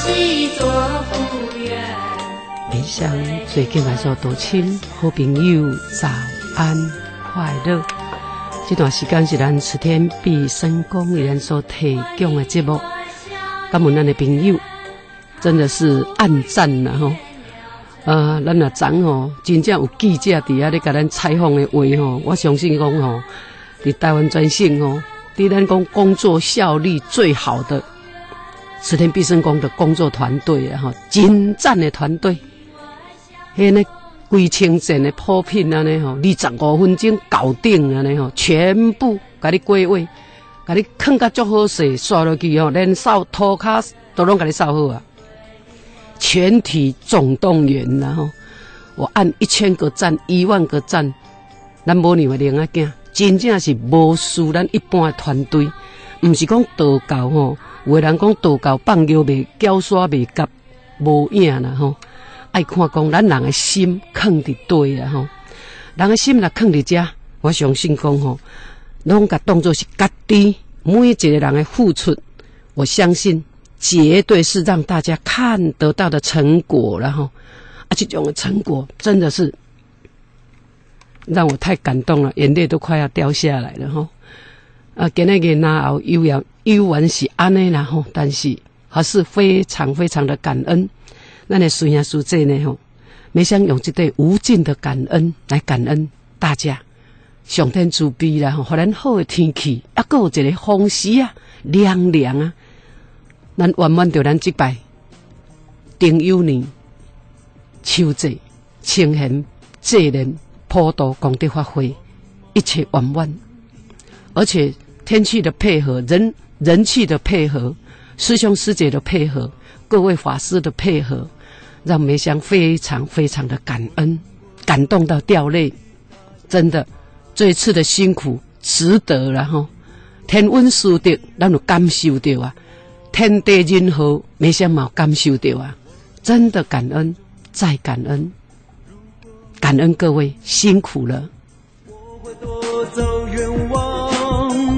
喜做福缘。 理想最近来说，多亲好朋友早安快乐。这段时间是咱慈天必生公为咱所提供的节目，感恩咱的朋友，真的是按赞啦吼。咱若昨吼，真正有记者伫遐咧甲咱采访的话吼，我相信讲吼，伫台湾全省吼，伫咱讲工作效率最好的慈天必生公的工作团队啊吼，真赞的团队。迄呢规清线的普品安尼吼，25分钟搞定安尼吼，全部甲你过位，甲你放甲足好势，刷落去吼，连扫涂骹都拢甲你扫好啊！全体总动员啦吼，我按1000个赞，10000个赞，咱母娘的灵仔囝，真正是无输咱一般的团队，毋是讲道教吼，有的人讲道教放尿袂搅沙袂夹，无影啦吼。爱看讲咱人的心放伫对啦吼，人的心若放伫遮，我相信讲吼，拢甲当作是家己每一个人的付出，我相信绝对是让大家看得到的成果了吼。这种的成果真的是让我太感动了，眼泪都快要掉下来了吼。今日个那后有缘是安尼啦吼，但是还是非常非常的感恩。咱的孙兄师姐呢吼，每想用这对无尽的感恩来感恩大家，上天慈悲啦吼，互咱好的天气，还佫有一个风时啊，凉凉啊，咱圆满着咱这摆丁酉年秋节清闲济人普渡功德法会，一切圆满，而且天气的配合，人气的配合，师兄师姐的配合，各位法师的配合，让梅香非常非常的感恩，感动到掉泪。真的，这一次的辛苦值得了吼。天恩师德，咱有感受到啊；天地人和，梅香嘛有感受到啊。真的感恩，再感恩，感恩各位辛苦了。 我会多走冤枉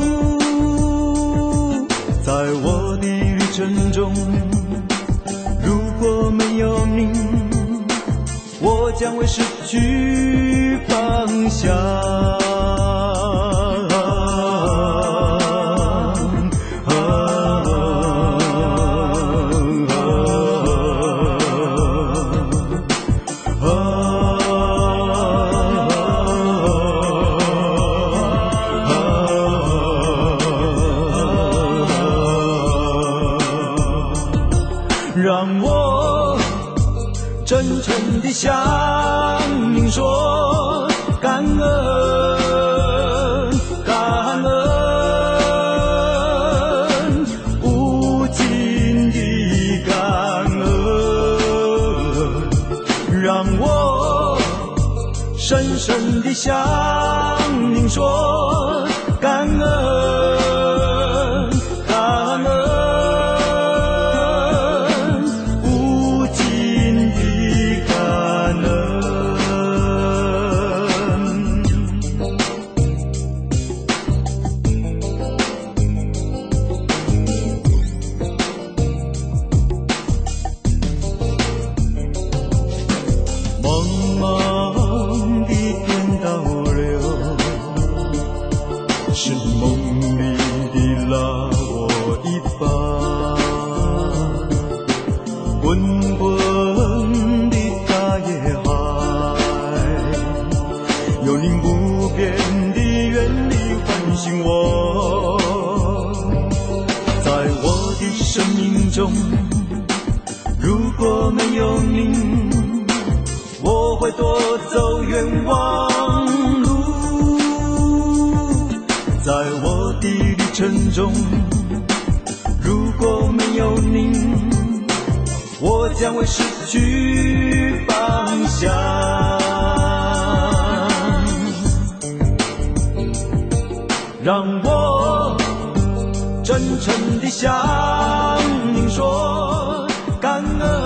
路，在我的旅程中。如果没有你，我将会失去方向。让我真诚地向您说感恩，感恩，无尽的感恩。让我深深地向您说感恩，感恩。如果没有您，我会多走冤枉路。在我的旅程中，如果没有您，我将会失去方向。让我真诚地向您说感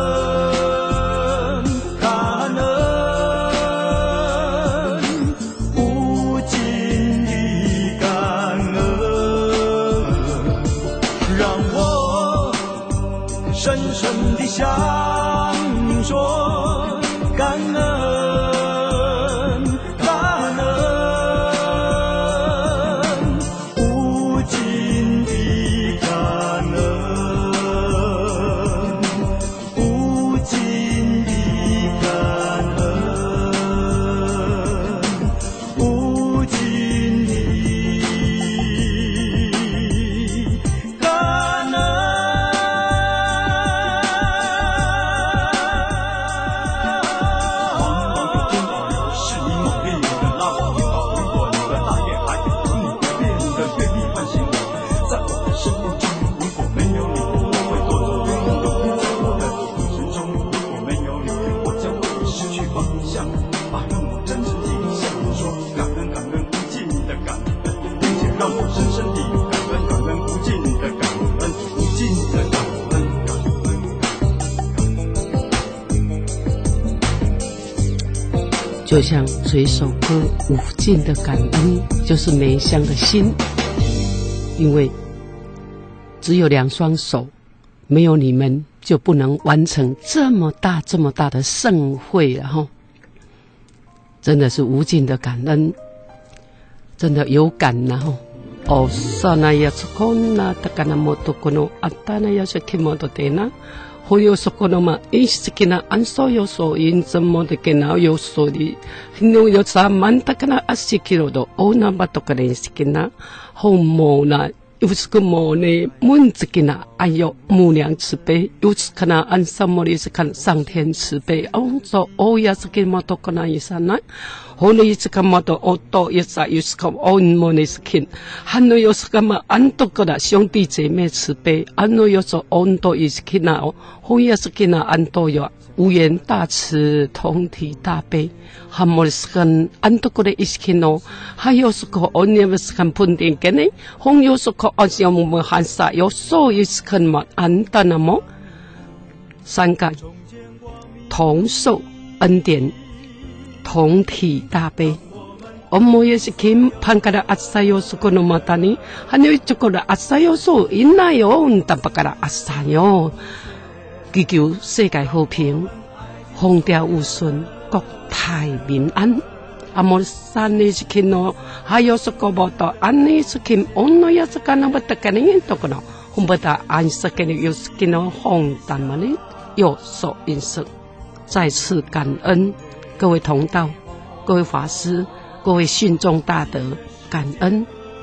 恩，感恩，无尽的感恩。让我深深让我深深地感恩，感恩无尽的感恩，无尽的感恩，感恩。 就像这首歌无尽的感恩，就是梅香的心，因为只有2双手，没有你们就不能完成这么大的盛会了哈。真的是无尽的感恩，真的有感呐哈。哦，萨那亚斯空那达卡那摩多库诺阿达那亚斯基摩多德那，后有索库诺嘛，伊斯基那安索有索因怎么的给那有索的，no有萨曼达卡那阿西基罗多，哦那巴多卡雷斯基那，后莫那。有此个莫呢，门子给那，哎呦，母娘慈悲；有此个那，安萨摩利是看上天慈悲。哦，说哦呀，是给摩多个那一刹那，后呢，是个摩多哦多一刹，有是个哦莫呢是看，还有有是个嘛，安多个那兄弟姐妹慈悲，安有有说哦多也是看那哦，后也是看那安多有。无缘大慈，同体大悲，哈摩斯根安多个的伊斯基诺，还有是个欧尼斯根pun定个呢，红有是个安西姆姆汉萨，有所伊斯根嘛安达那么三个同受恩典，同体大悲。我们也是看潘卡的阿萨有是个那么大呢，还有这个的阿萨有所因那有，但不卡的阿萨有。祈求世界和平，风调雨顺，国泰民安。阿摩山尼是看喏，还有是个报道，安尼是看，安诺也是看那不得看呢，都个喏，红不得安是看有是看喏，红淡嘛呢，有所因素。再次感恩各位同道、各位法师、各位信众大德，感恩。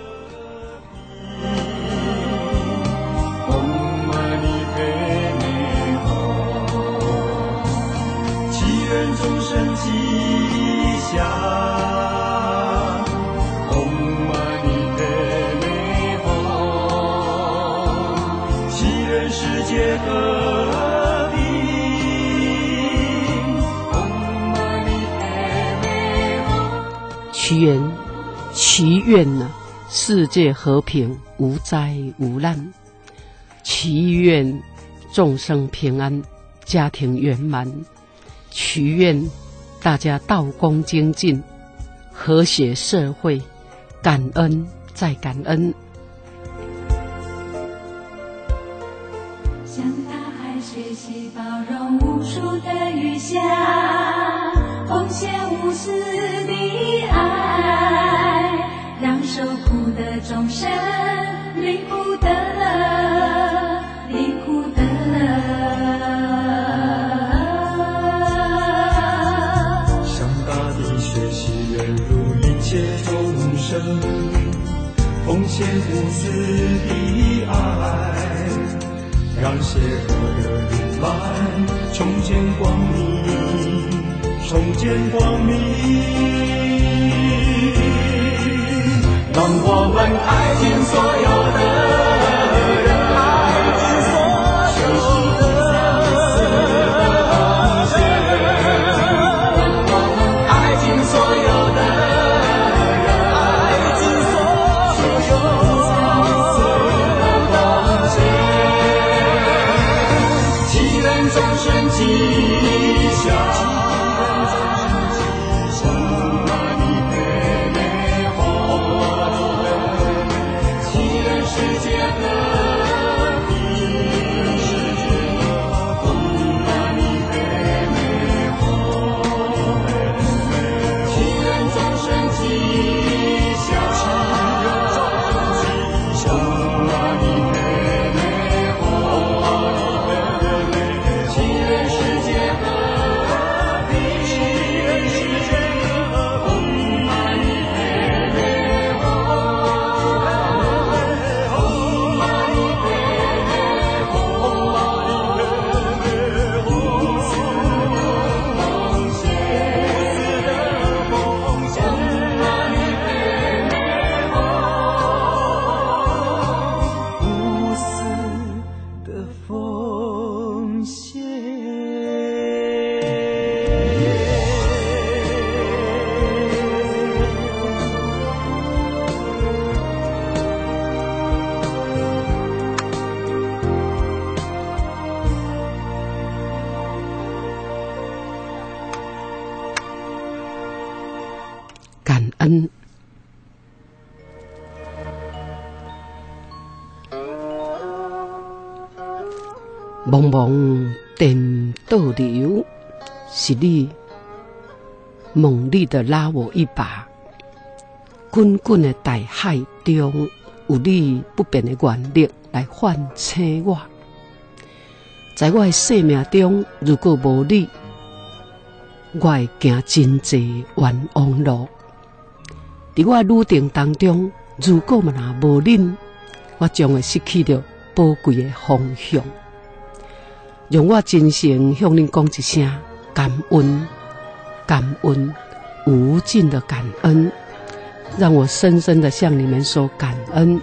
众生吉祥，唵嘛呢呗咪吽，祈愿世界和平，唵嘛呢呗咪吽。 祈愿呢，世界和平，无灾无难。祈愿众生平安，家庭圆满。祈愿大家道恭精进，和谐社会，感恩再感恩。 向大海学习包容无数的雨下，奉献无私的爱，让受苦的众生离苦得乐，离苦得乐。 奉献无私的爱，让邪恶的人来重见光明，重见光明。让我们爱尽所有的人，爱尽所有的奉献，让我们爱尽所有的。众生吉祥，唵嘛呢呗咪吽，祈愿茫茫颠倒流，是你猛力的拉我一把。滚滚的大海中，有你不变的原力来唤醒我。在我的生命中，如果无你，我会行真济冤枉路。在我的旅程当中，如果嘛无恁，我将会失去了宝贵的方向。让我真诚向恁讲一声感恩，感恩，无尽的感恩，让我深深的向你们说感恩。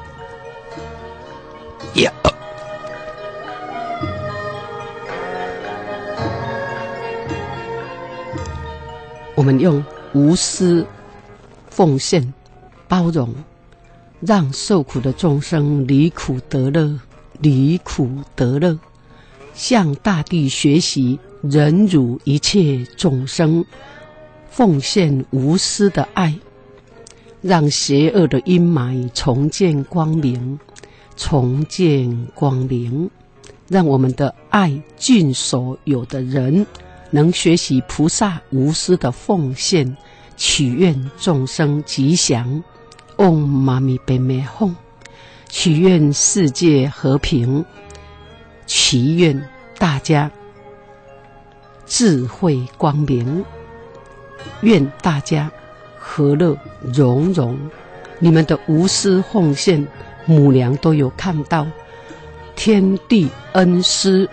我们用无私、奉献、包容，让受苦的众生离苦得乐，离苦得乐。向大地学习忍辱一切众生，奉献无私的爱，让邪恶的阴霾重见光明，重见光明。让我们的爱尽所有的人能学习菩萨无私的奉献，祈愿众生吉祥。嗡嘛咪呗咪吽，祈愿世界和平，祈愿大家智慧光明，愿大家和乐融融。你们的无私奉献，母娘都有看到，天地恩师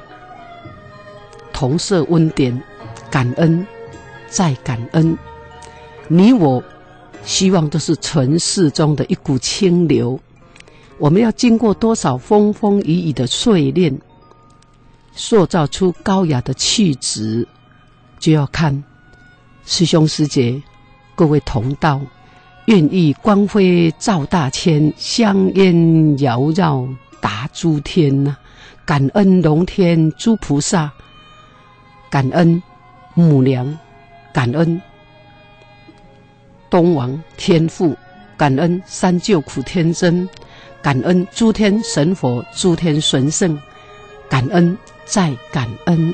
同摄温典，感恩再感恩。你我希望都是尘世中的一股清流，我们要经过多少风风雨雨的淬炼，塑造出高雅的气质，就要看师兄师姐各位同道愿意光辉照大千，香烟缭绕达诸天呐！感恩龙天诸菩萨，感恩母娘，感恩东王天父，感恩三救苦天真，感恩诸天神佛，诸天神圣，感恩再感恩。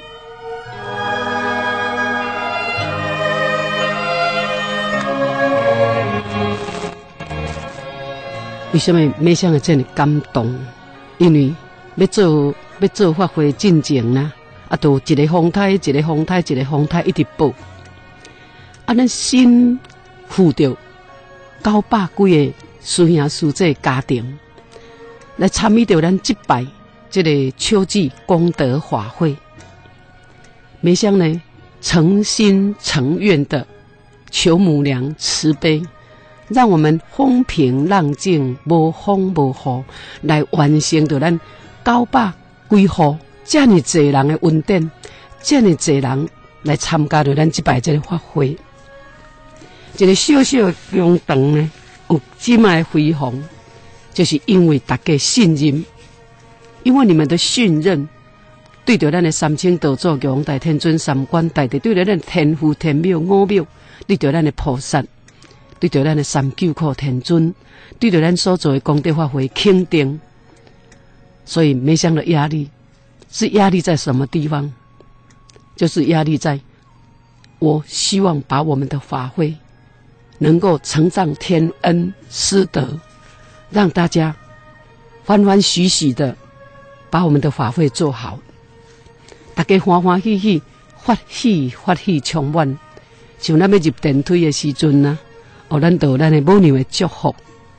为什么没想到这么感动？因为要做发挥进前呢，都一个风台，一个风台，一个风台一直报。咱新负着900几个师兄师姐家庭来参与到咱这摆这个秋季功德法会，没想呢，诚心诚愿的求母娘慈悲，让我们风平浪静，无风无雨，来完成到咱900几户这么多人的恩典，这么多人来参加到咱这摆这个法会。一个小小的功堂呢，有这么的辉煌，就是因为大家信任，因为你们的信任，对着咱的三清道祖、玉皇大天尊、三官大帝，对着咱的天父、天庙、五庙，对着咱的菩萨，对着咱的三救苦天尊，对着咱所做的功德法会肯定。所以没想到压力是压力在什么地方？就是压力在，我希望把我们的法会能够承上天恩师德，让大家欢欢喜喜的把我们的法会做好，大家欢欢喜喜，法喜充满。像咱要入电梯的时阵啊，咱就有咱的母娘的祝福。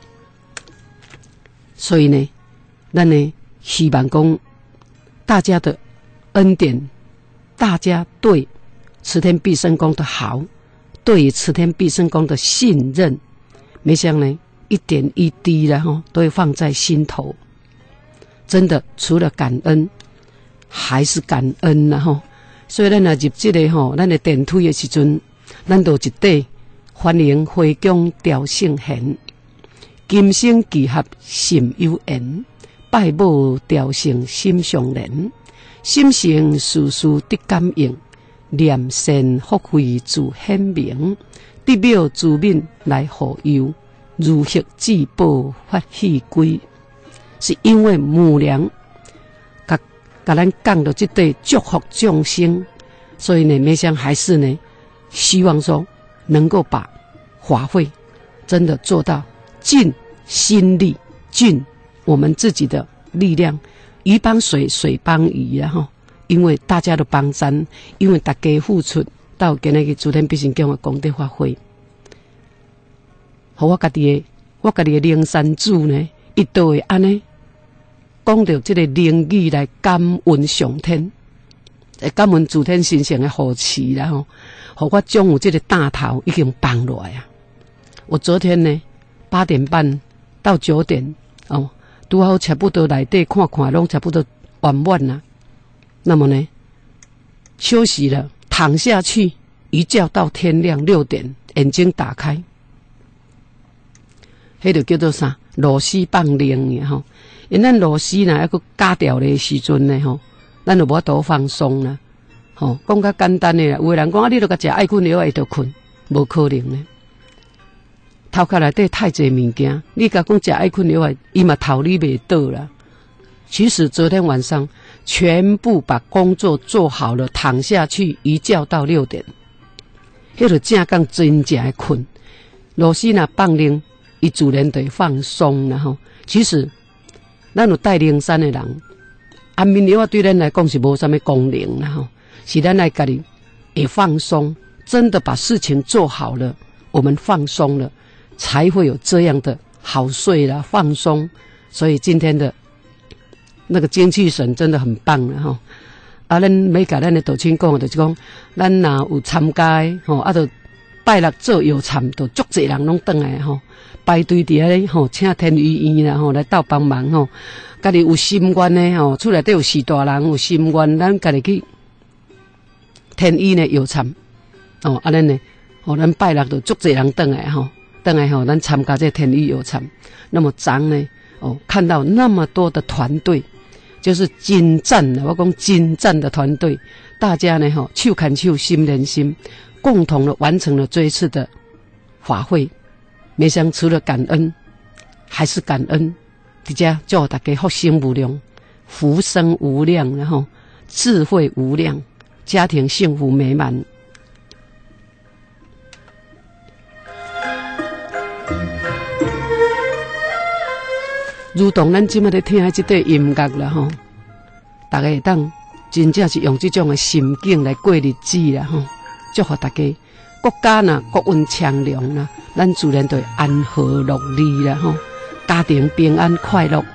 所以呢，咱呢希望讲大家的恩典，大家对慈天必生宫的好，对于慈天必生宫的信任，没想呢一点一滴然后都会放在心头。真的除了感恩还是感恩啦吼。所以咱若入这个吼，咱的电梯的时阵，咱就一块欢迎回宫调圣贤，今生聚合心有缘，拜母调圣心上人，心性事事得感应，念善福慧自显明，得妙自悯来护佑，如获至宝发喜归。是因为母娘甲甲咱讲到这对祝福众生，所以呢，梅香还是呢，希望说能够把法会真的做到尽心力，尽我们自己的力量，鱼帮水，水帮鱼啊哈！因为大家都帮咱，因为大家付出到今日个诸天必胜宫的功德法会，和我家己的灵山主呢，伊都会安尼讲到这个灵语来感恩上天，感恩诸天神圣的护持啦吼，和我将有这个大头已经放落来啊！我昨天呢8点半到9点哦，拄好差不多内底看看，拢差不多完满啦。那么呢，休息了，躺下去，一觉到天亮6点，眼睛打开，迄就叫做啥？螺丝放灵的吼。因咱螺丝呐，还佫加掉的时阵呢吼，咱就无多放松啦。吼，讲较简单的啦，有的人讲啊，你著甲食爱困药会就困，无可能呢。头壳内底太侪物件，你甲讲食爱困药啊，伊嘛头你袂倒啦。其实昨天晚上全部把工作做好了，躺下去一觉到6点，迄就正讲真正的困。螺丝若放灵，伊自然就会放松啦吼。其实咱有带灵山的人，安眠药对咱来讲是无啥物功能啦吼，是咱来家己会放松，真的把事情做好了，我们放松了，才会有这样的好睡啦，放松。所以今天的那个精气神真的很棒了吼。啊，咱要甲咱的道亲讲，就是讲，咱若有参加吼，啊，就拜六做药参，就足侪人拢转来吼，排队伫遐咧吼，请天医院啦吼来斗帮忙吼。家己有心愿呢吼，厝内底有4大人有心愿，咱家己去天医呢药参哦，啊，咱呢，吼，咱拜六就足侪人转来吼，转来吼，咱参加这天医药参。那么咱呢，哦，看到那么多的团队。就是精湛的，我讲精湛的团队，大家呢吼手牵手，心连心，共同的完成了这一次的法会。梅香除了感恩，还是感恩，大家祝大家福星无量，福生无量，然后智慧无量，家庭幸福美满。如同咱今麦在听这段音乐啦吼，大家会当真正是用这种的心境来过日子啦吼，祝福大家国家呐国运昌隆啦，咱自然就会安和乐利啦吼，家庭平安快乐。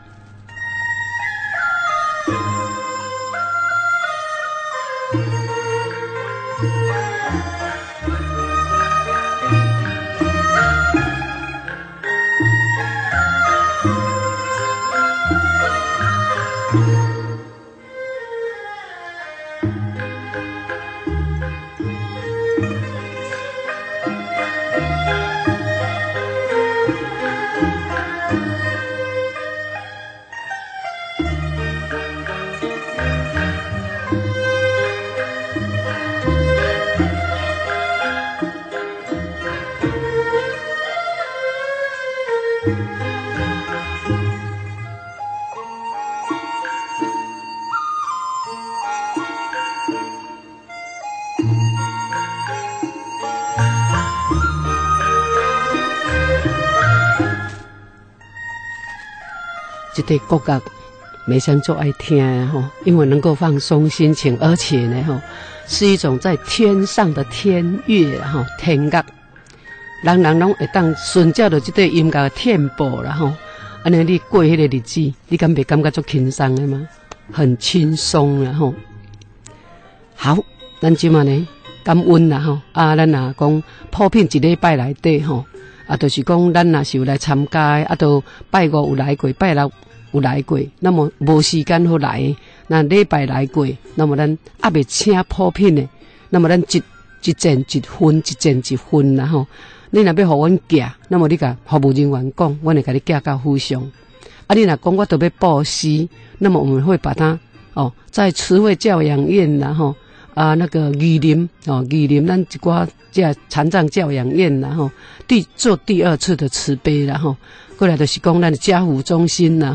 这个国乐梅香就爱听吼，因为能够放松心情，而且呢吼是一种在天上的天乐吼天乐，人人拢会当顺照着这个音乐的tempo啦吼，安尼你过迄个日子，你敢袂感觉足轻松的吗？很轻松啦吼。好，咱即嘛呢感恩啦吼，啊，咱若讲普遍一礼拜内底吼，啊，就是讲咱若是有来参加，啊，都拜五有来过，拜六有来过，那么无时间好来，那礼拜来过，那么咱还未请普遍的，那么咱一件一分，一件一分啦吼。你若要互阮寄，那么你甲服务人员讲，阮会甲你寄到府上。啊，你若讲我都要布施，那么我们会把它哦，在慈惠教养院啦吼，啊那个玉林哦，玉林咱一寡这残障教养院啦吼，做第2次的慈悲啦吼。过来就是讲咱的家福中心啦吼，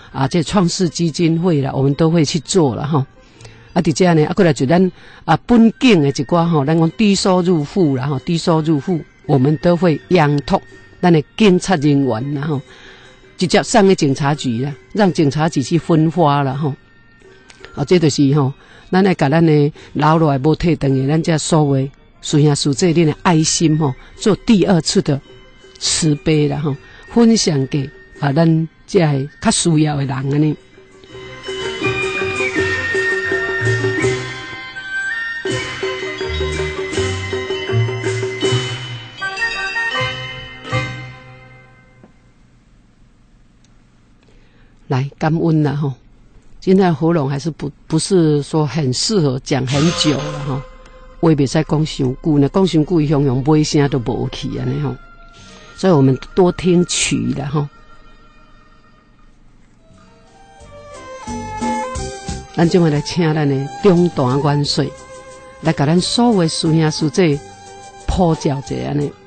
这创世基金会啦，我们都会去做了哈。伫遮呢，过来就咱本境的一寡吼，咱讲低收入户啦吼，低收入户我们都会央托咱的警察人员啦吼，直接送去警察局啦，让警察局去分发啦吼。这就是吼，咱来甲咱的留落来无退转的，咱这所谓师兄师姐恁的爱心吼，做第二次的慈悲啦吼，分享给咱这较需要的人安尼。来感恩啦吼，现在喉咙还是不是说很适合讲很久了哈，我也别再讲伤久呢，讲伤久雄雄尾声都无去安尼吼，所以我们多听曲啦吼。咱今日来请咱的中段元帅来甲咱所有师兄师姐普教者安尼。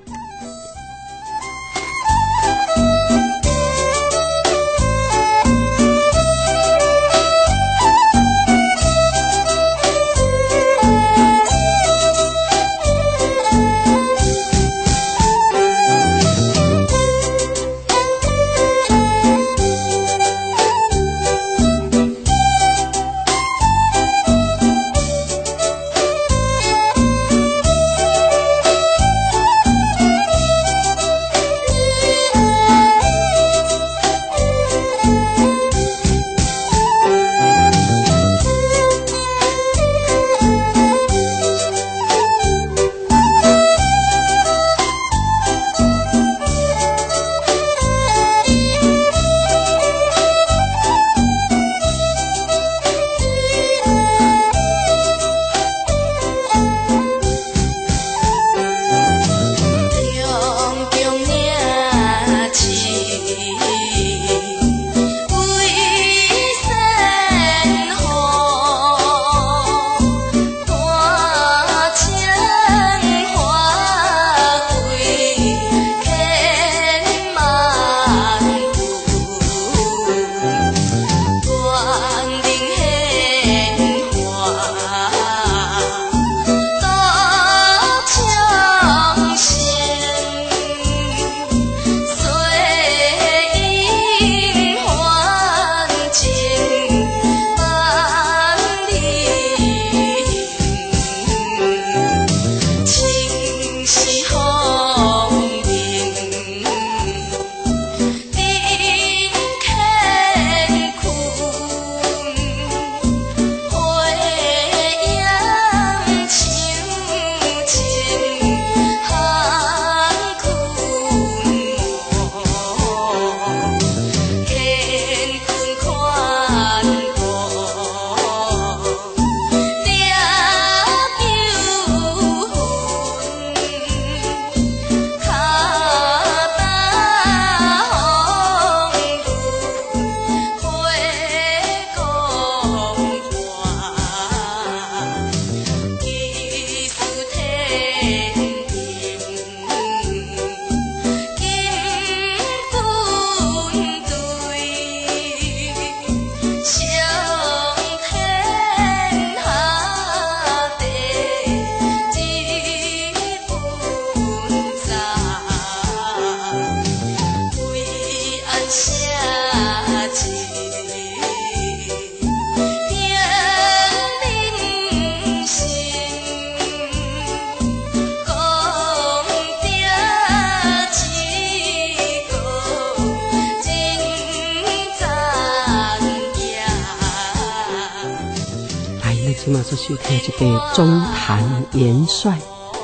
今嘛所收听这个中坛元帅，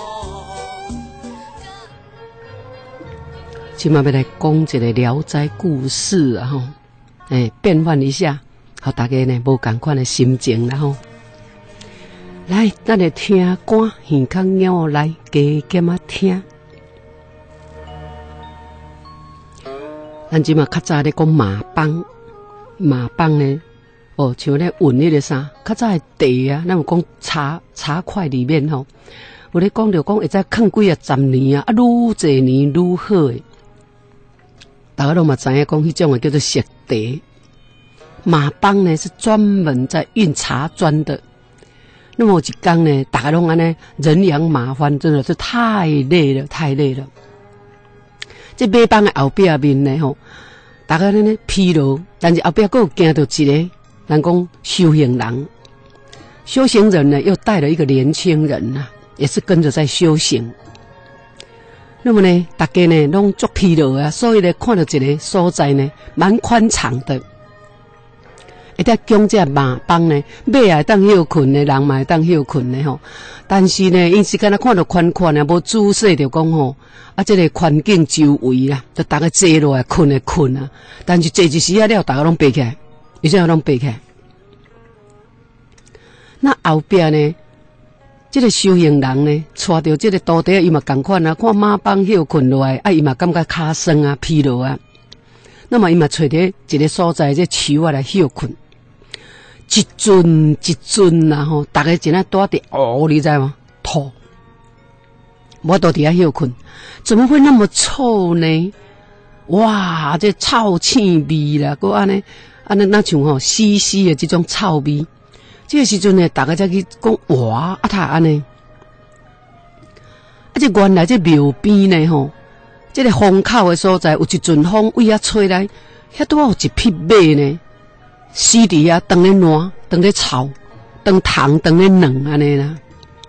今嘛要来讲一个《聊斋故事》啊吼，变换一下，好大家呢无同款的心情然后，来咱来听歌，耳孔鸟来加减啊听。咱今嘛较早咧讲马帮，马帮呢？哦，像咧运迄个啥，较早的茶啊，咱有讲茶块里面吼，有咧讲着讲会使放几啊10年啊，愈侪年愈好诶。大家拢嘛知影讲迄种诶叫做熟茶， 马帮呢是专门在运茶砖的。那么有一天呢，大家拢安尼人仰马翻，真的是太累了，太累了。这马帮的后壁面呢吼，大家呢疲劳，但是后壁还有行到一个人讲修行人。修行人呢又带了一个年轻人呐，也是跟着在修行。那么呢，大家呢拢足疲劳啊，所以呢看到一个所在呢，蛮宽敞的。会得讲这马帮呢，马也当休困呢，人嘛会当休困呢吼。但是呢，因是敢若看到宽宽啊，无姿势就讲吼，啊，这个环境周围啦，就大家坐落来困的困啊。但是坐一时啊了，大家拢爬起来，而且拢爬起来。那后边呢，这个修行人呢，带着这个徒弟，伊嘛同款啊，看马帮休困落来，啊，伊嘛感觉脚酸啊、疲劳啊。那么伊嘛找着一个所在，这树啊来休困。一阵一阵啦吼，大家真啊躲伫你知吗？吐，我都伫遐休困，怎么会那么臭呢？哇，这臭气味啦，搁安尼那像吼稀稀的这种臭味。这个时阵呢，大家才去讲哇，他安尼，这原来这庙边呢吼，这个风口的所在有一阵风为遐吹来，遐拄有一匹马呢。死伫遐，当咧烂，当咧臭，当糖，当咧软安尼啦。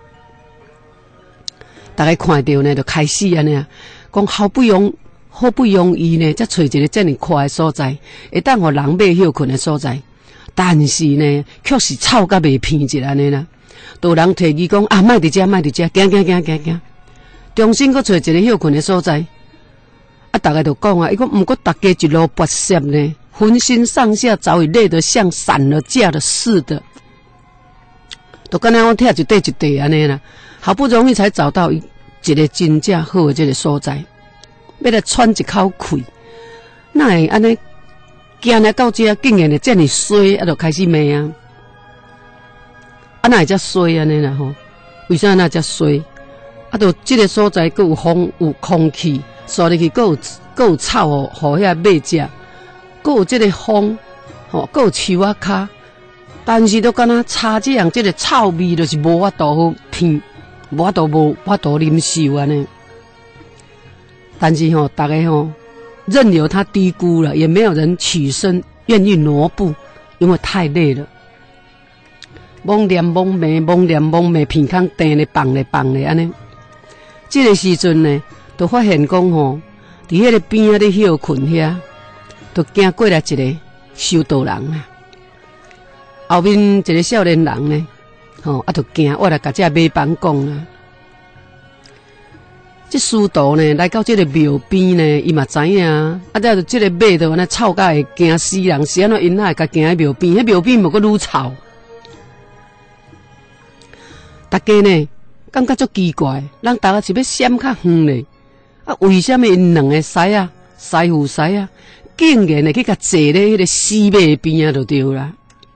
大家看到呢，就开始安尼啊，讲好不容易呢，才找一个这么快的所在，会当互人马休困的所在。但是呢，却是臭甲袂偏一安尼啦。有人提议讲啊，莫伫遮，莫伫遮，行，重新搁找一个休困的所在。啊，大家就讲啊，伊讲毋过大家一路跋涉呢。浑身上下早已累得像散了架的似的，都跟他讲跳一块一块安尼啦，好不容易才找到一个真正好的这个所在，要来喘一口气，那会安尼行来到这，竟然会这么衰，啊，就开始骂啊，啊，那会这衰安尼啦吼？为啥那这衰？啊，就这个所在，佮有风有空气，所入去佮有臭哦，互遐马食。还有这个风，吼，还有树啊卡，但是都敢若差这样，这个臭味就是无法度闻，无法度忍受安尼。但是吼，大家吼任由他低估了，也没有人起身愿意挪步，因为太累了。懵念懵骂，懵念懵骂，鼻孔甜咧放咧安尼。这个时阵呢，就发现讲吼，伫迄个边啊咧休困遐。就经过来一个修道人啊，后面一个少年人呢，吼就惊我来甲这马帮讲啊。这师徒呢来到这个庙边呢，伊嘛知影啊，再就这个马就安尼臭甲会惊死人，是安怎因哪会甲惊喺庙边？迄庙边无阁愈臭，大家呢感觉足奇怪，人大家是要闪较远咧，啊，为什么因两个师啊，师傅师啊？竟然会去甲坐咧迄个死马边啊，就对啦。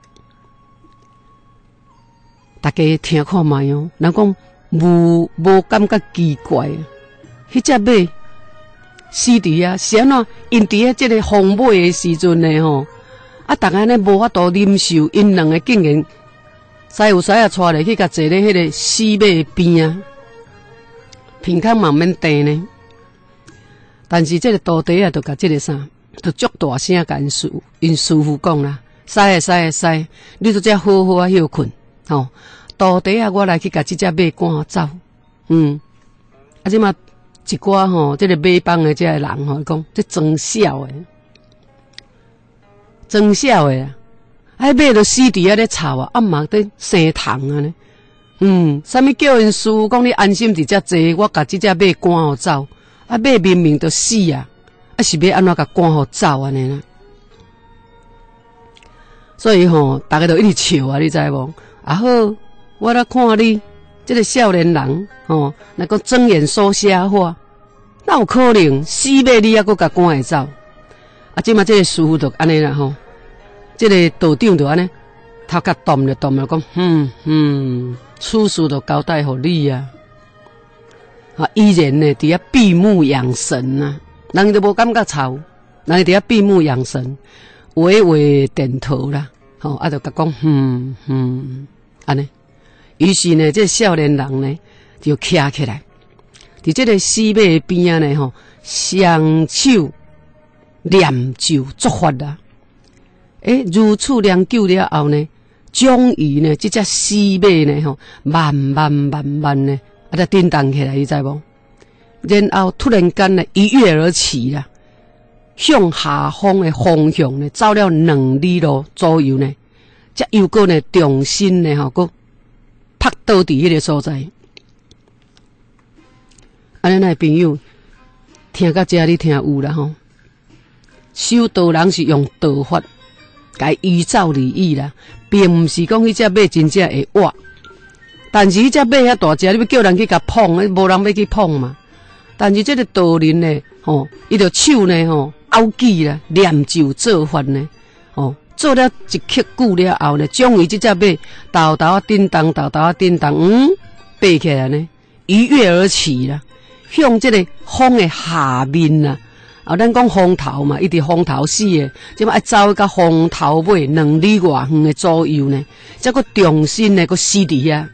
大家听看卖哦，人讲无感觉奇怪，迄只马死伫啊，是安怎？因伫即个风尾的时阵呢吼，啊，大家呢无法度忍受，因两个竟然师傅师啊，带来去甲坐咧迄个死马边啊，鼻孔嘛免甜呢。但是这个徒弟啊，就甲这个啥？就足大声甲因师傅讲啦，使，你都遮好好啊休困，吼，徒弟啊，我来去甲这只马赶走，啊，即嘛一寡吼，这个马帮的这个人吼，讲这装笑的啊，马就死伫遐咧吵啊，嘛在生虫啊呢，啥物叫因师傅讲你安心伫遮坐，我甲这只马赶互走，啊，马明明就死啊。啊，是要安怎甲赶互走安尼啦？所以吼，大家都一直笑啊，你知无？啊好，我来看你这个少年人吼，那个睁眼说瞎话，哪有可能死马你还阁甲赶会走？啊，即嘛这个师傅就安尼啦吼，这个道长就安尼，头壳动了讲，此事就交代互你啊。啊，依然呢，伫遐闭目养神啊。人都无感觉臭，人伫遐闭目养神。 微微点头啦，吼，就甲讲安尼。于是呢，这少年人呢就徛起来，伫这个死马边啊呢吼，双手念咒祝福啦。如此念久了后呢，终于呢，这只死马呢吼，慢慢呢，就震动起来，你知无？然后突然间呢，一跃而起啦，向下方的方向呢，走了2里路左右呢，才又过呢重新呢吼，搁拍倒伫迄个所在。安尼咱朋友听到这你听有啦吼，修道人是用道法，该依照礼义啦，并毋是讲迄只马真正会活。但是迄只马遐大只，你要叫人去甲捧，无人要去捧嘛。但是这个道人呢，吼，伊就手呢，吼，拗举啦，念咒做法呢，吼，做了一刻久了后呢，终于这只马豆豆叮当，爬起来呢，一跃而起啦，向这个风的下面啦。咱讲风头嘛，伊伫风头死的，即摆走到风头尾2里外远的左右呢，再个重新呢个死伫遐。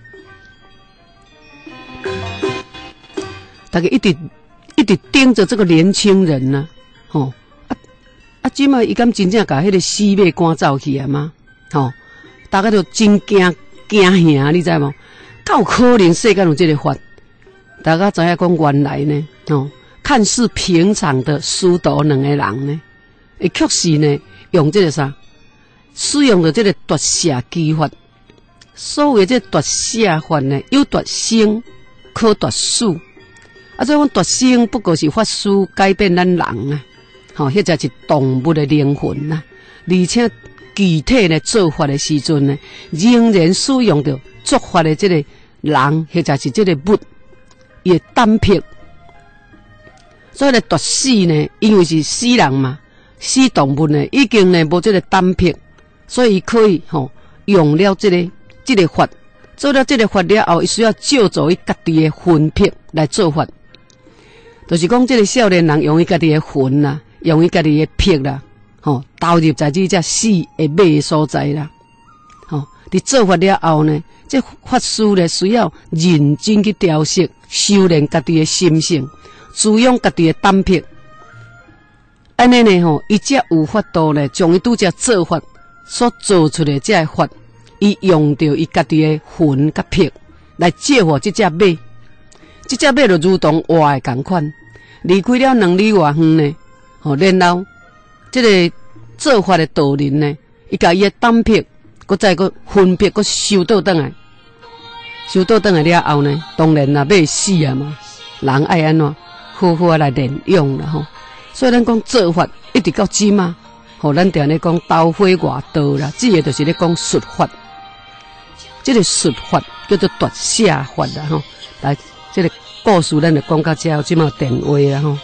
大家一直盯着这个年轻人呐，吼即摆伊敢真正甲迄个死马赶走去啊吗？吼，大家都真惊吓，你知无？够可能世间有这个法？大家知影讲原来呢，吼，看似平常的师徒2个人呢，确实呢用这个啥，使用了这个夺舍机法。所谓这夺舍法呢，有夺生，可夺死。所以讲夺生不过是法师改变咱人啊，吼，迄才是动物的灵魂呐。而且具体呢做法的时阵呢，仍然使用着做法的这个人，或者是这个物，伊的胆魄。所以呢，夺死呢，因为是死人嘛，死动物呢，已经呢无这个胆魄，所以可以吼用了这个法，做了这个法了后，伊需要借助伊家己的魂魄来做法。就是讲，这个少年人用伊家己的魂啦，用伊家己的魄啦，吼，投入在这只死的马的所在啦，吼，伫做法了后呢，这法师呢需要认真去调息，修炼家己的心性，滋养家己的胆魄。安尼呢，吼，伊才有法度呢，将伊拄则做法所做出的这法，伊用着伊家己的魂甲魄来借互这只马。这只马就如同活的同款，离开了2里外远呢，吼，然后这个做法的道人呢，伊甲伊的胆魄，搁再搁魂魄，搁收倒转来，收倒转来了后呢，当然啦，马死啊嘛，人爱安怎好好来练用啦吼。所以咱讲做法一直到即嘛，吼，咱定咧讲刀法外道啦，这个就是咧讲术法，这个术法叫做夺舍法啦吼，来。这个故事咱就讲到这，即嘛电话啦吼。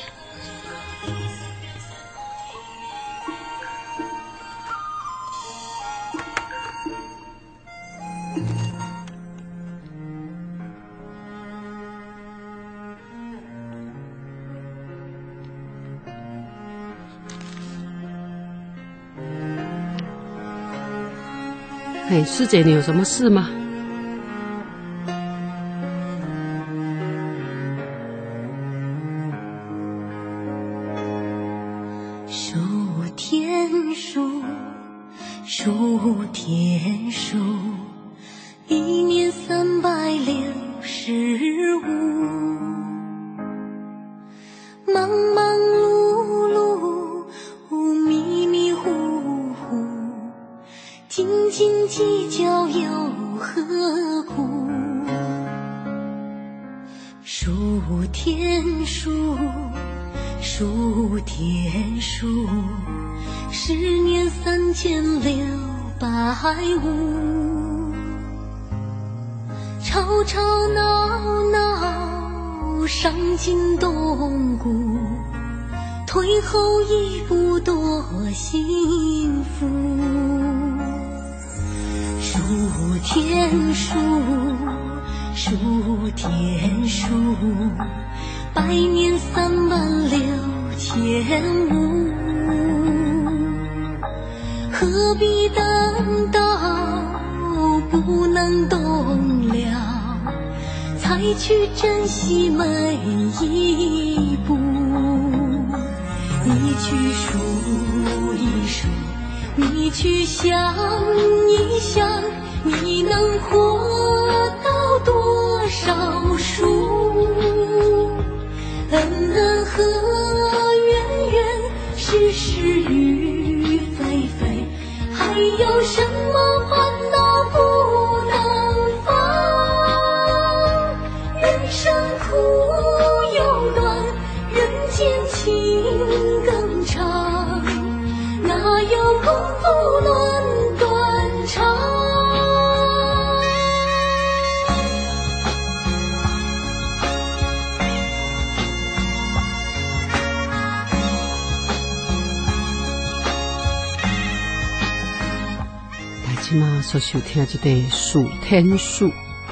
嘿，师姐，你有什么事吗？ 数天数，1年365，忙忙碌碌，迷迷糊糊，斤斤计较又何苦？数天数，数天数，10年3650，吵吵闹闹，伤筋动骨，退后一步多幸福。数天数，数天数，100年36500， 何必等到不能动了，才去珍惜每一步？你去数一数，你去想一想，你能活到多少数？恩恩和怨怨，是是与非非，还有什么烦恼不能放？人生苦又短，人间情更长，哪有功夫论断肠？ 即马所收听这个数天数，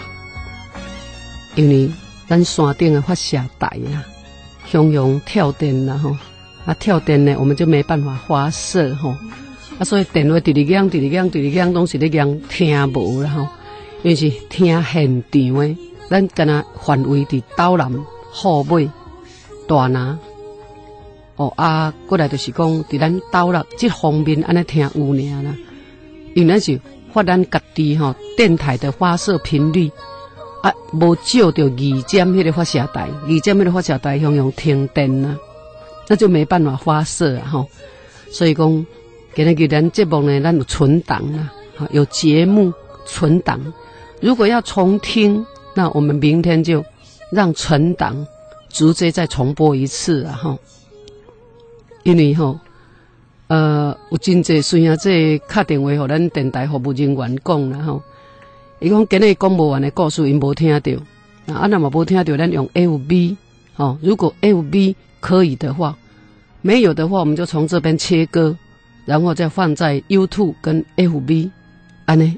因为咱山顶的发射台啊，常常跳电啦吼，跳电呢，我们就没办法发射吼，所以电话直直响，拢是咧响听无啦吼，因为是听现场的，咱敢若范围伫斗南、后尾、大拿，过来就是讲伫咱斗南这方面安尼听有尔啦。因为咱是发咱家己电台的发射频率无照到2尖迄个发射台，2尖迄个发射台常常停电啦，那就没办法发射所以讲，今日咱节目呢，咱有存档啦，有节目存档。如果要重听，那我们明天就让存档直接再重播一次因为有真济虽然这打电话互咱电台服务人员讲啦伊讲今日公务员的故事因无听到，若嘛无听到，咱用 FB 如果 FB 可以的话，没有的话，我们就从这边切割，然后再放在 YouTube 跟 FB 安尼。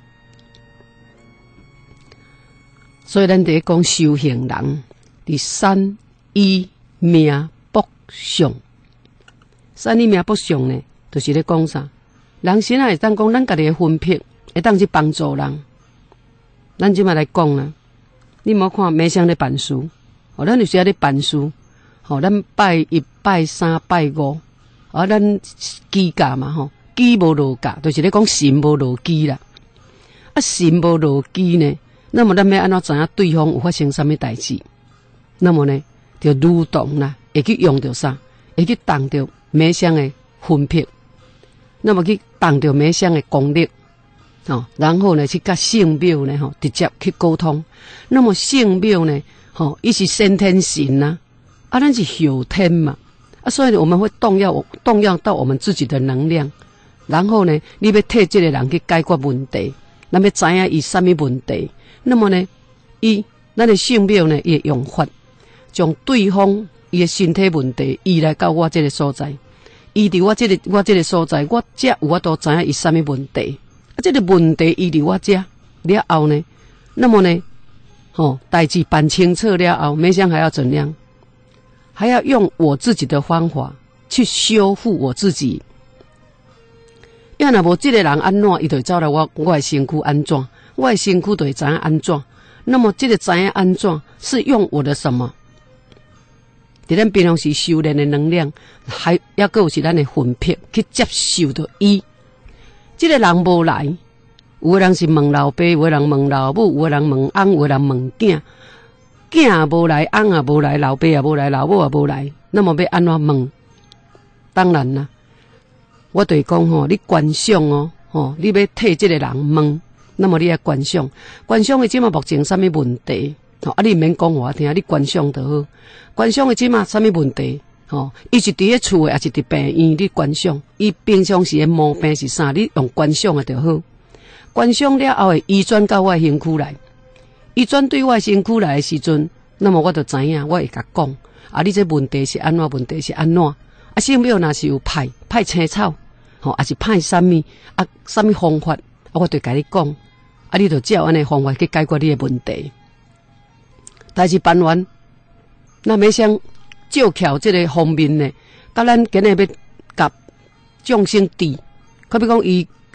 所以咱伫讲修行人伫善医命卜相，善医命卜相呢？就是咧讲啥，人生会当讲咱家己的分配，会当去帮助人。咱即马来讲啦，你莫看每箱咧办事，咱就是咧办事，咱拜1、拜3、拜5，咱机架嘛机无落架，就是咧讲神无落机啦。神无落机呢，那么咱要安怎知影对方有发生什么代志？那么呢，就蠕动啦，会去用到啥？会去当着每箱的分配。那么去当着每项的功力，然后呢去甲圣庙呢直接去沟通。那么圣庙呢，伊是先天神呐，咱是后天嘛，所以我们会动摇到我们自己的能量。然后呢，你要替这个人去解决问题，咱要知影伊什么问题。那么呢，咱的圣庙呢，伊会用法将对方伊的身体问题移来到我这个所在。伊伫我这个所在，我才有法度知影伊什么问题。这个问题伊伫我这了后呢，那么呢，代志办清楚了后，没想还要怎样？还要用我自己的方法去修复我自己。要若无这个人安怎，伊就会走来我的身躯安怎？我的身躯就会知影安怎？那么这个知影安怎是用我的什么？伫咱平常时修炼的能量，还抑个有是咱的分配去接受到伊。这个人无来，有的人是问老爸，有的人问老母，有的人问翁，有的人问囝。囝也无来，翁也无来，老爸也无来，老母也无来，那么要安怎问？当然啦，我对讲你观想你要替这个人问，那么你要观想，观想的即马目前什么问题？你毋免讲我听，你观想就好。观想的即马什么问题？伊是伫咧厝诶，还是伫病院？你观想，伊平常时诶毛病是啥？你用观想诶就好。观想了后会移转到我身躯来，移转对我身躯来诶时阵，那么我就知影，我会甲讲。你这问题是安怎？问题是安怎？圣庙若是有派青草，还是派什么什么方法？我就甲你讲，你就照安尼方法去解决你诶问题。但是办完，那没想照巧这个方面呢，甲咱今日要甲众生治，可比讲伊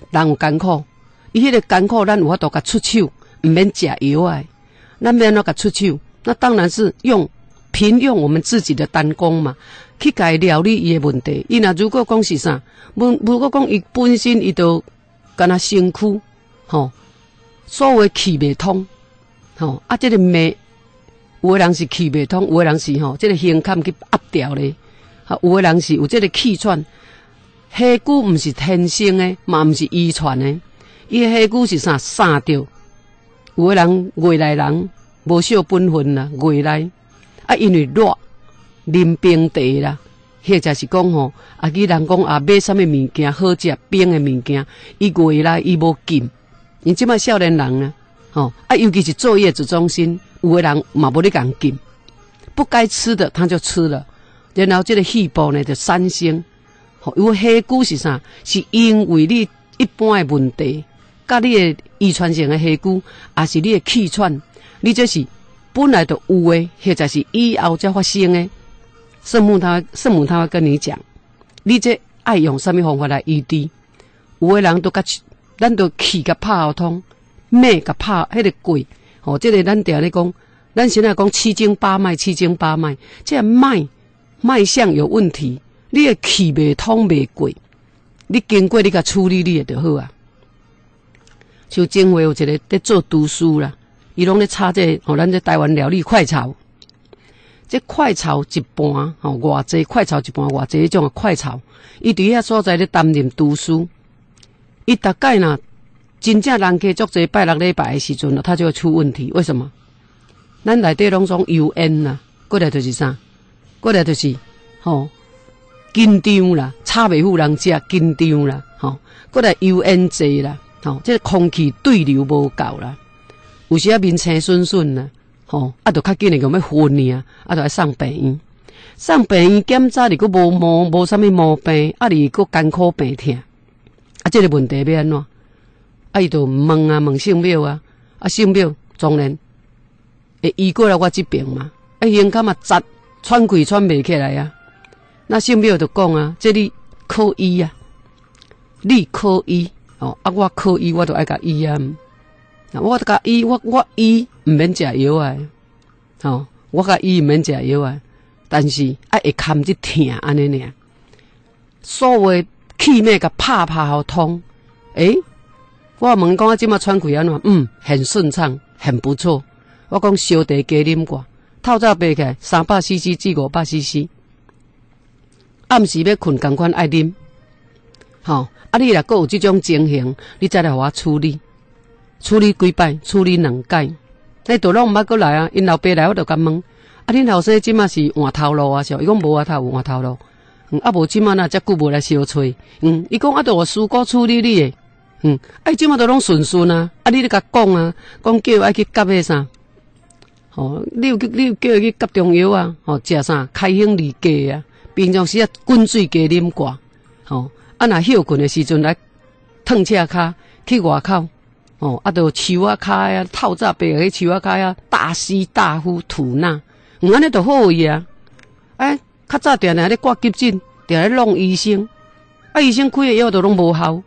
人有艰苦，伊迄个艰苦，咱有法度甲出手，毋免食药啊。咱免怎甲出手？那当然是凭用我们自己的胆功嘛，去甲伊料理伊的问题。伊若如果讲是啥，如果讲伊本身伊就干那身躯，所谓气未通，这个脉，有的人是气未通，有的人是这个胸坎去压掉咧，有的人是有这个气喘。下骨毋是天生的，嘛毋是遗传的，伊的下骨是啥生着？有的人外来人无少本分啦，外来因为热啉冰茶啦，或者是讲伊人讲买啥物物件好食冰的物件，伊外来伊无禁。因即摆少年人尤其是作业集中心，有的人嘛无咧共禁，不该吃的他就吃了，然后这个细胞呢就产生。因为下骨是啥？是因为你一般的问题，甲你的遗传性的下骨，也是你的气喘，你这是本来就有的，或者是以后才发生的。圣母他会跟你讲，你这爱用什么方法来医治？有的人都甲咱都气甲拍互通，脉甲拍迄个过，这个咱定咧讲，咱现在讲七经八脉，这个脉象有问题。你的气未通未过，你经过你甲处理你就好啊。像前回有一个在做读书啦，伊拢咧炒这咱这台湾料理快炒，这快炒一盘偌济，快炒一盘偌济，迄种快炒，伊伫遐所在咧担任读书，伊大概呐真正人客足济拜6礼拜的时阵，他就会出问题。为什么？咱内底拢种油烟啦，过来就是啥？过来就是紧张啦，炒袂赴人食紧张啦，过来油烟济啦，这个空气对流无够啦，有时面青顺顺啦，就较紧的讲要昏尔，就要送病院。送病院检查，如果无啥物毛病，如果艰苦病痛，这个问题要安怎？伊就问圣庙啊，圣庙当然会医过来我这边嘛，胸坎窒喘气喘袂起来啊。那圣庙就讲啊，这你可医啊，你可医我可医，我就爱甲医啊。我甲医，我医毋免食药啊，我甲医毋免食药啊，但是会堪这痛安尼尔。所谓气脉甲拍互通，我问讲我即马喘气安怎？很顺畅，很不错。我讲烧茶加啉过，透早爬起来300cc 至500cc。暗时要困，共款爱啉，你若阁有这种情形，你再来互我处理几摆，处理2摆，你都拢毋捌过来啊！因老爸来，我就甲问，恁后生即马是换头路啊？伊讲无啊，有换头路，无即马哪遮久无来相催，伊讲都有师姑处理你的，即马都拢顺啊，你咧甲讲啊，讲叫爱去夹迄啥，你有叫伊去夹中药啊，食啥开胸利价啊？平常时滚水加啉过，若休困的时阵来烫车骹去外口，就树仔骹啊，透早爬去树仔骹啊，大吸大呼吐纳，安尼就好伊啊。较早定定咧挂急诊，定咧弄医生，医生开的药都拢无效。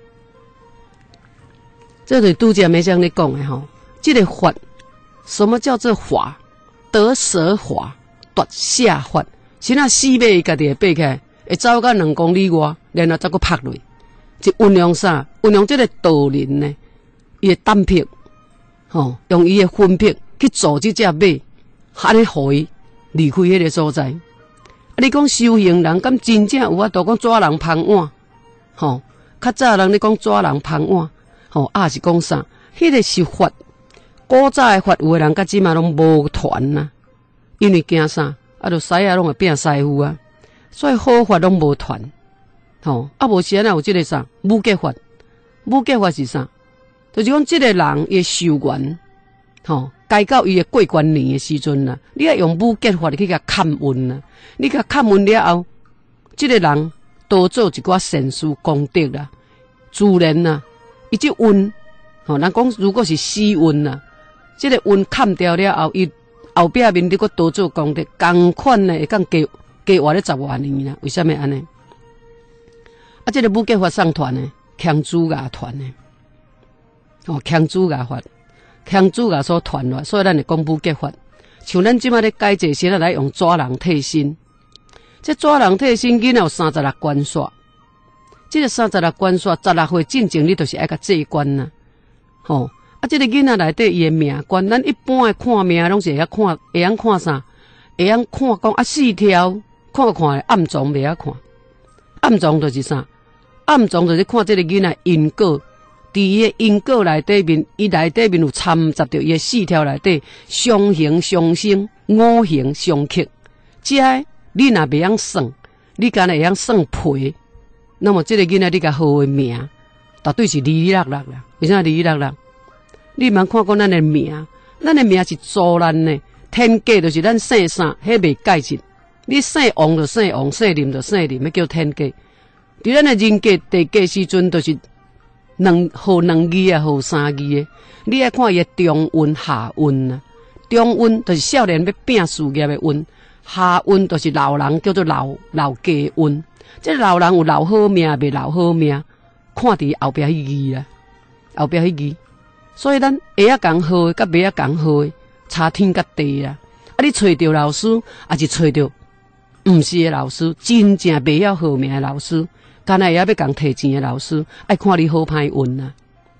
这就是拄则没像你讲的这个法，什么叫做法？得舍法，夺下法。是那死马伊家己会爬起来，会走到2公里外，然后再搁拍落，就运用啥？运用这个道人呢，伊的胆魄，用伊的魂魄去做这只马，安尼互伊离开迄个所在。你讲修行人，敢真正有法度讲抓人旁碗？较早人咧讲抓人旁碗，是讲啥？迄个是法，古早的法，有的人甲即嘛拢无传呐，因为惊啥？就师啊，拢会变师傅啊，所以好法拢无传，无时安有这个啥武格法？武格法是啥？就是讲这个人伊修缘，该到伊的过关年的时阵啦，你要用武格法去甲勘运啦，你甲勘运了后，这个人多做一寡善事功德啦，自然啦，伊这运，人讲如果是死运啦，这个运勘掉了后，伊后壁面你阁多做功德，同款呢会讲加活咧10万年啦。为什么安尼？这个武格法上传呢， 强主牙传的，强主牙法，强主牙所传来，所以咱会讲武结法。像咱即马咧改这些来用纸人替身，这纸人替身囡仔有36关煞，这个36关煞16岁进前你就是爱甲做关呐，这个囡仔内底伊的命关，咱一般的看命拢是会晓看，会晓看啥？会晓看讲4条，看暗藏袂晓看，暗藏就是啥？暗藏就是看这个囡仔因果。伫伊诶因果内底面，伊内底面有掺杂着伊诶4条内底相刑相生5行相克，这你若袂晓算，你干会晓算皮，那么这个囡仔你甲好诶命，绝对是利落啦。为啥利落啦？你茫看讲咱诶命，咱诶命是自然诶，天价就是咱姓啥，迄袂改进。你姓王就姓王，姓林就姓林，迄叫天价。伫咱诶人格地价时阵，就是好2字啊，好3字诶。你爱看伊诶中运下运啊。中运就是少年要拼事业诶运，下运就是老人叫做老家运。这老人有老好命，袂老好命，看伫后壁迄字啦，后壁迄字。所以咱会晓讲好诶，甲袂晓讲好诶，差天甲地啦。啊，你找着老师，还是找着毋是诶老师，真正袂晓好命诶老师。干那会晓要共摕钱诶老师，爱看你好歹运啊。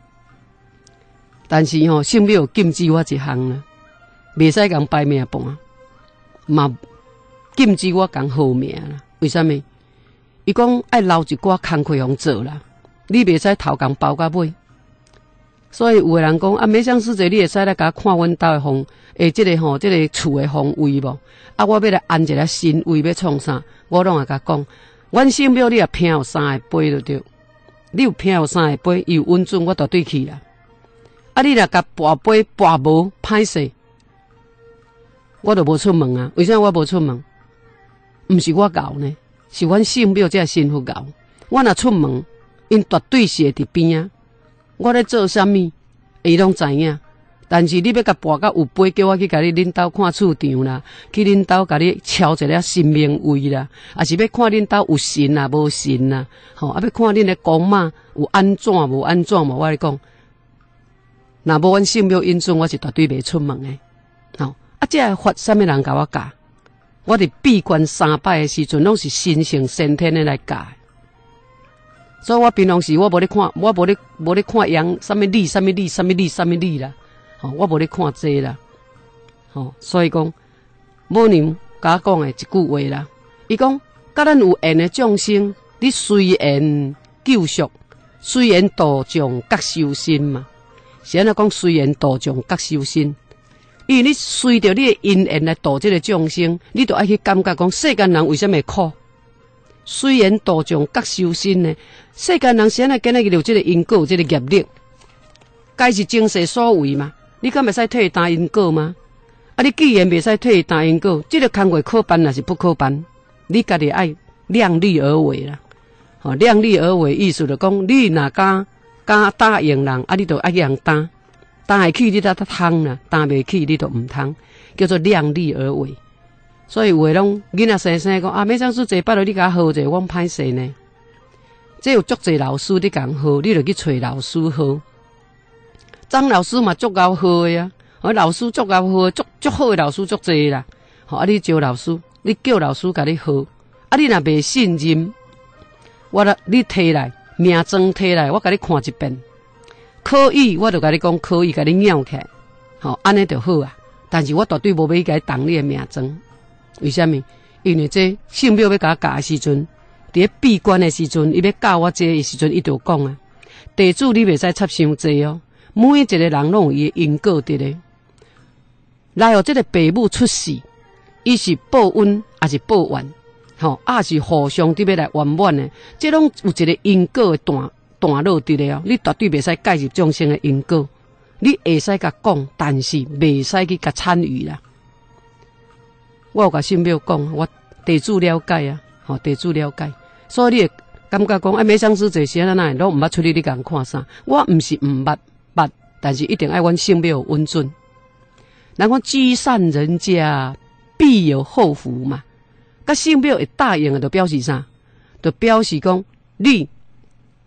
但是圣庙禁止我一项啊，袂使共拜命盘，嘛禁止我共好命啦。为什么？伊讲爱留一寡工课互做啦，你袂使头共包到尾。所以有诶人讲啊，梅香师姐，你会使来甲我看阮兜诶风，即个厝诶方位无？啊，我要来安一个新位，要创啥？我拢会甲讲。阮圣庙你也拼有3个杯就对，你有拼有3个杯，伊有稳准，我绝对去啦。啊，你若甲跋杯跋无歹势，我就无出门啊。为啥我无出门？毋是我搞呢，是阮圣庙这神父搞。我若出门，因绝对是会伫边啊。我咧做啥物，伊拢知影。但是你要甲跋到有杯，叫我去甲你恁兜看厝场啦，去恁兜甲你敲一个神明位啦，啊是要看恁兜有神啊无神啊，啊要看恁的公妈有安怎无安怎嘛？我咧讲，若无阮圣庙因准，我是绝对袂出门的。这法啥物人甲我教？我伫闭关3摆的时阵，拢是神圣先天的来教。所以我平常时我无咧看，我无咧看样啥物理啥物理啥物理啥物理啦。我无咧看这啦，所以讲，母娘甲我讲的一句话啦，伊讲，甲咱有缘的众生，你随缘救赎，随缘度众各修身嘛。是安怎讲随缘度众各修身？因为你随着你的因缘来度这个众生，你就爱去感觉讲世间人为什么会苦？随缘度众各修身呢？世间人是安怎今日有这个因果，有这个业力，该是精神所为嘛？你敢袂使替伊担因果吗？啊，你既然袂使替伊担因果，这个工课考办还是不考办？你家己爱量力而为啦。量力而为意思就讲，你若敢答应人，啊，你就爱人担会起你才通啦，担袂起你就唔通，叫做量力而为。所以有诶拢囡仔生讲啊，每张书坐捌落你甲好者，我歹势呢。这有足侪老师伫共好，你就去找老师好。张老师嘛足够好诶啊，老师足够好，足好诶老师足侪啦。啊，你招老师，你叫老师甲你好，啊，你若袂信任，你摕来命章摕来，我甲你看一遍，可以，我就甲你讲可以，甲你拗起来，安尼就好啊。但是我绝对无要甲你动你诶命章，为虾米？因为这圣庙要甲我教诶时阵，伫咧闭关诶时阵，伊要教我这诶时阵，伊就讲啊，地主你袂使插伤济哦。每一个人拢有伊的因果伫咧，来互这个爸母出世，伊是报恩还是报怨，也是互相伫要来圆满的，这拢有一个因果的段落伫咧哦。你绝对袂使介入众生的因果，你会使甲讲，但是袂使去甲参与啦。我有甲圣庙讲，我地主了解啊，地主了解，所以你会感觉讲，每相师这些安那，拢毋捌出去你共看啥？我毋是毋捌。但是一定爱阮圣庙有温准。人讲积善人家必有后福嘛，甲圣庙会答应的，就表示啥？就表示讲你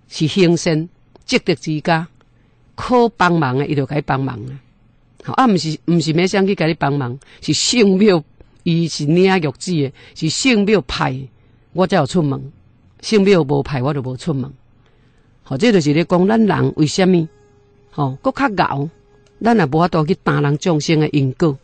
是行善积德之家，可帮忙的伊就该帮忙啊。好啊，毋是咩想去甲你帮忙，是圣庙伊是领玉子的，是圣庙派我才有出门，圣庙无派我就无出门。好，这就是咧讲咱人为什么吼搁较敖，咱也无法度去担人众生的因果。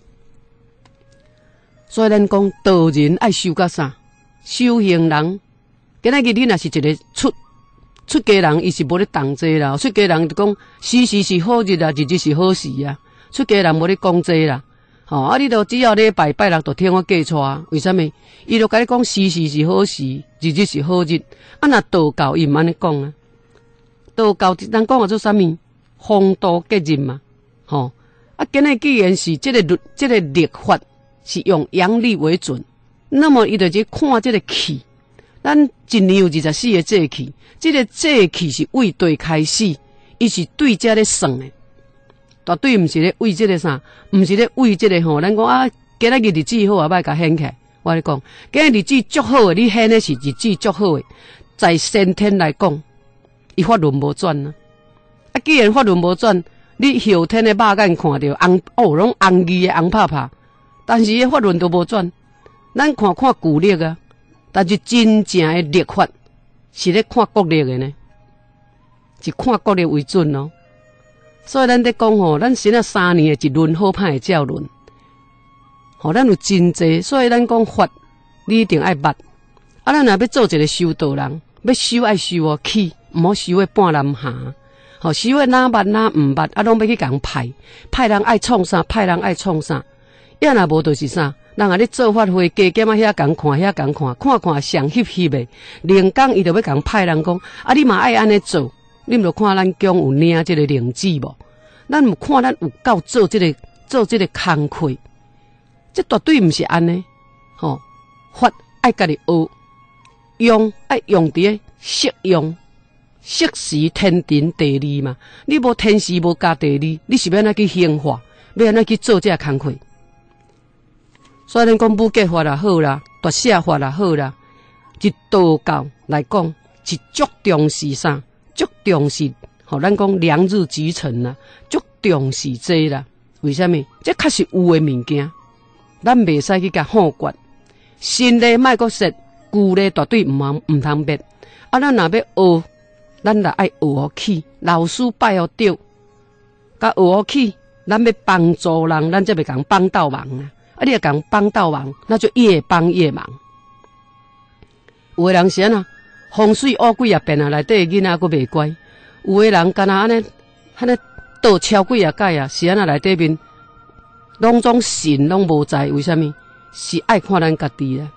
所以咱讲道人爱修甲啥？修行人，今仔日你若是一个出家人，伊是无咧动这啦。出家人就讲时时是好日啊，日日是好时啊。出家人无咧讲这啦。吼啊，你都只要咧拜六就听我过错啊？为什么？伊就甲你讲时时是好时，日日是好日。啊，若道教伊毋安尼讲啊。道教咱讲的做啥物？风度节日嘛。吼啊，今仔既然是这个历法是用阳历为准，那么伊就去看这个气。咱一年有24个节气，这个节气是为对开始，伊是对这咧算的，绝对毋是咧为这个啥，毋是咧为这个吼。咱讲啊，今仔日日子好啊，歹甲显起来。我咧讲，今仔日子足好的，你显的是日子足好的，在先天来讲，伊法轮无转啊。啊，既然法轮无转，你后天的肉眼看到拢红字的红拍拍，但是法轮都无转，咱看旧历啊。但是真正的历法是咧看国历的呢，是看国历为准哦。所以咱在讲吼，咱生了3年的一轮好歹的照轮，吼，咱有真济，所以咱讲法，你一定爱捌。啊，咱若要做一个修道人，要修爱修哦起，毋好修的半南下。吼，修的哪捌哪毋捌，啊，拢要去共派人爱创啥，派人爱创啥，要若无就是啥。人啊，咧做法会加减啊，遐共看，遐共看，看上翕翕的。灵感伊就要共派人讲，啊，你嘛爱安尼做，你毋着看咱讲有领这个灵旨无？咱毋看咱有够做这个工课，这绝对毋是安尼。吼，法爱家己学，用爱用伫咧适用，适时天定地利嘛。你无天时无加地利，你是要安怎去行化？要安怎去做这个工课？所以咱讲武格法也好啦，夺舍法也好啦，即道教来讲是足重视啥？足重视，吼，咱讲良日集成啦，足重视这啦。为什么？这确实有诶物件，咱袂使去甲放决。新的莫阁说，旧的绝对毋通变。啊，咱若要学，咱就爱学好起，老师拜好对，甲学好起，咱要帮助人，咱才袂共帮倒忙啊。啊，你若共帮倒忙，那就越帮越忙。有诶人是安那风水乌几啊变啊，内底诶囡仔佫袂乖；有诶人干那安尼倒超几啊届啊，是安那内底面拢总神拢无在，为虾米？是爱看咱家己啦。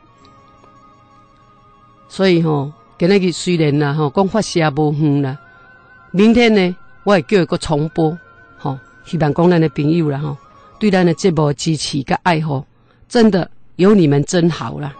所以吼，今仔日虽然啦吼讲发射无远啦，明天呢，我会叫伊佫重播，吼，希望讲咱诶朋友啦吼。对咱的节目支持跟爱护，真的有你们真好啦。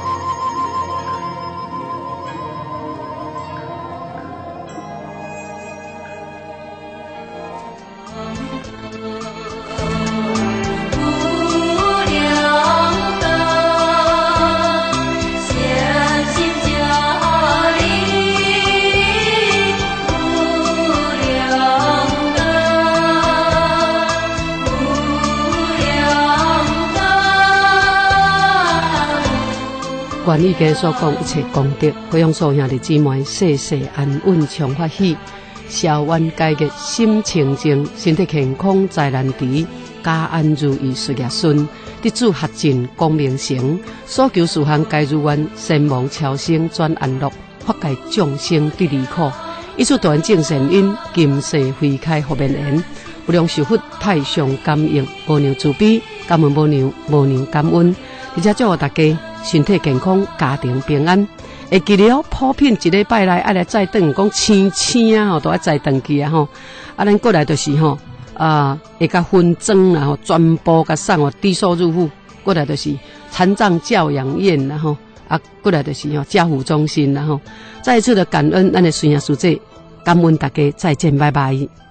愿意家所讲一切功德，培养所兄弟姊妹世世安稳常欢喜，消冤解结心清净，身体健康财难除，家安如意事业顺，得主合尽光明成，所求事项皆如愿，身亡超生转安乐，法界众生得离苦，一出断正善因，今世花开福绵延，无量寿佛太上感应，无量慈悲，感恩无量感恩，而且祝福大家身体健康，家庭平安。会记了普遍一礼拜来爱来再转，讲青啊吼，都爱再转去啊吼。啊，咱过来就是吼会甲分装啦吼，全部甲送哦，低收入户过来就是残障教养院啦吼，啊过来就是吼家扶中心啦吼。再一次的感恩咱的孙爷师姐，感恩大家，再见，拜拜。